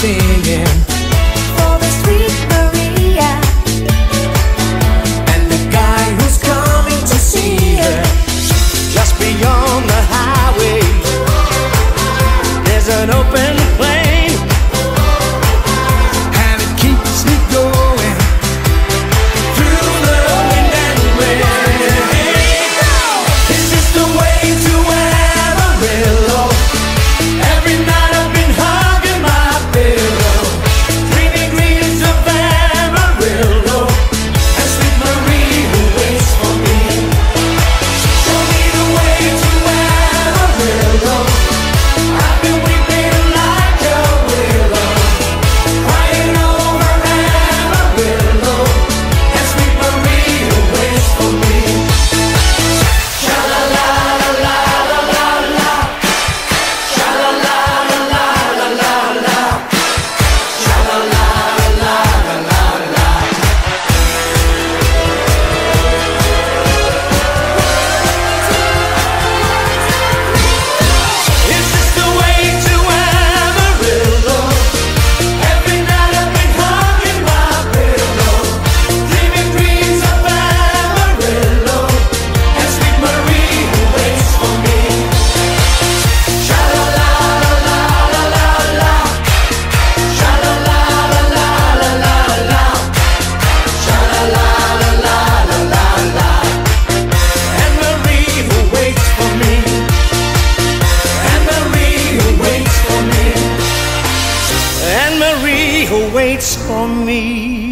singing for the sweet Maria. And the guy who's coming to see her, just beyond the highway, there's an open plain, and it keeps me going through the wind and rain. Is this the way to Amarillo? Every night I've been hugging my pillow, 3 degrees of Amarillo, and sweet Marie who waits for me. Show me the way to Amarillo. I've been weeping like a willow, crying over Amarillo, and sweet Marie who waits for me. Sha la la la la la la la, sha la la la la la la la, sha la la la la la la. Is this the way to Amarillo? Every night I've been hugging my pillow, dreaming dreams of Amarillo, and sweet Marie who waits for me. Sha la la la la la la, sha la la la la la la, sha la la la la la la, and Marie who waits for me. And Marie who waits for me. And Marie who waits for me.